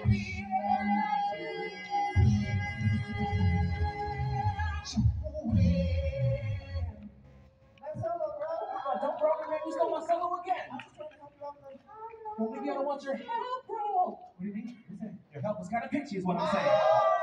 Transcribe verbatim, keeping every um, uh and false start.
Oh, don't program me. You stole my solo again. Well, maybe I don't want your help, bro. What do you mean? Listen, your help was kind of pitchy, is what I'm saying.